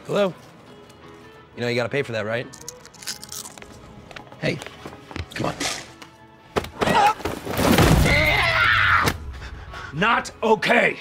Hello? You know you gotta pay for that, right? Hey, come on. Not okay.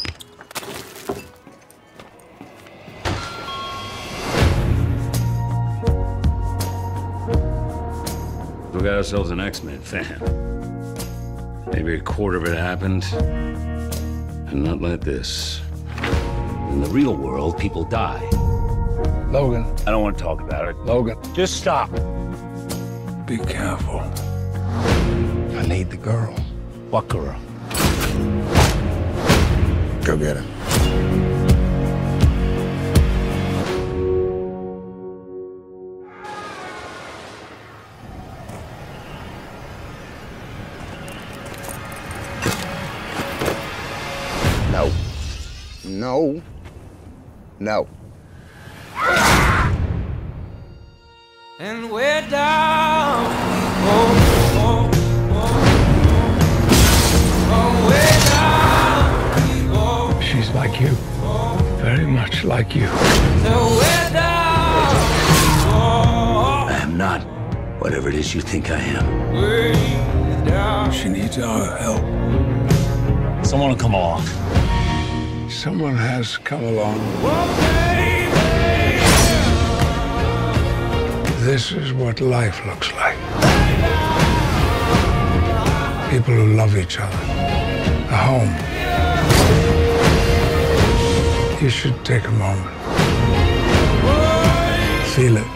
We got ourselves an X-Men fan. Maybe a quarter of it happened, and not like this. In the real world, people die. Logan. I don't want to talk about it. Logan. Just stop. Be careful. I need the girl. What girl? Go get her. No. No. No. And we're down. She's like you. Very much like you. I am not whatever it is you think I am. She needs our help. Someone will come along. Someone has come along. This is what life looks like. People who love each other. A home. You should take a moment. Feel it.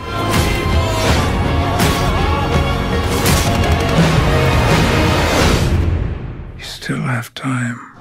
You still have time.